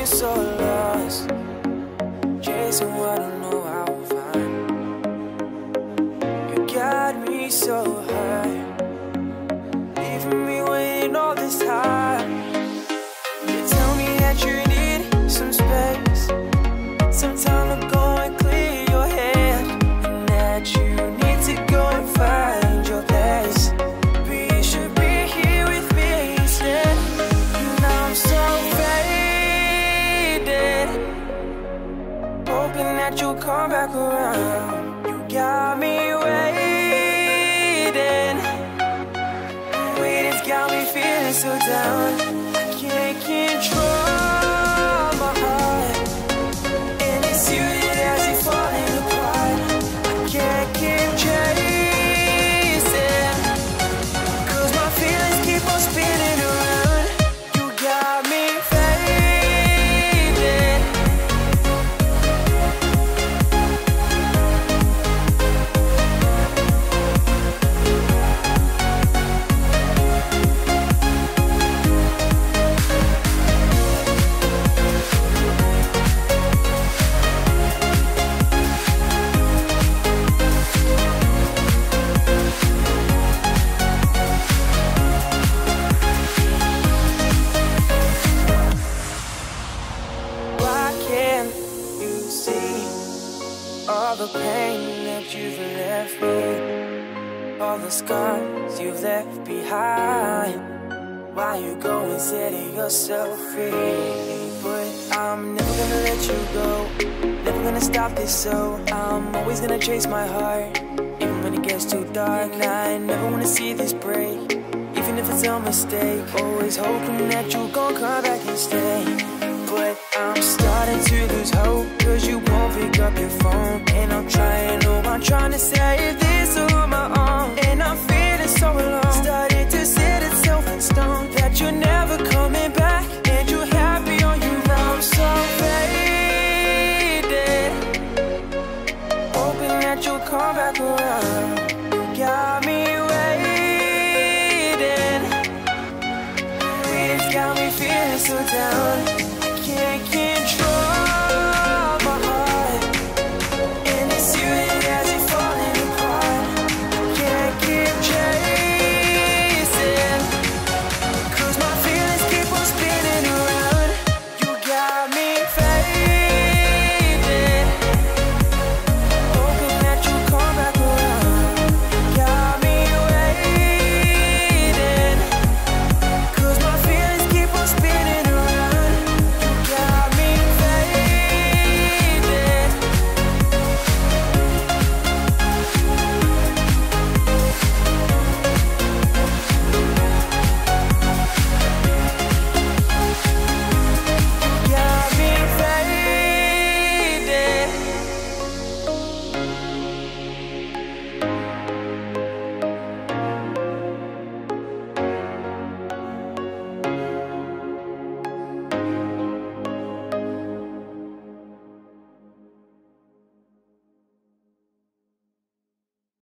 so lost, chasing what I don't know how to find. You got me so hurt, leaving me waiting all this time. You tell me that you need some space, some time to go and clear your head, and that you need to go and find your place. But you should be here with me instead. Now I'm so faded, hoping that you'll come back around. You got me waiting, waiting's got me feeling so down. I can't control my heart, and it's you that has it falling apart. I can't keep chasing, 'cause my feelings keep on spinning around. You got me faded. Why can't you see all the pain that you've left me, all the scars you've left behind? Why you go and setting yourself free? But I'm never gonna let you go, never gonna stop this, so I'm always gonna chase my heart, even when it gets too dark. And I never wanna see this break, even if it's a mistake. Always hoping that you gon' come back and stay. But I'm starting to lose hope, 'cause you won't pick up your phone. And I'm trying, oh, I'm trying to save this on my own. And I'm feeling so alone, starting to set itself in stone, that you're never coming back, and you're happy on your own. I'm so faded, hoping that you'll come back around. You got me waiting, waiting's got me feeling so down. I can't control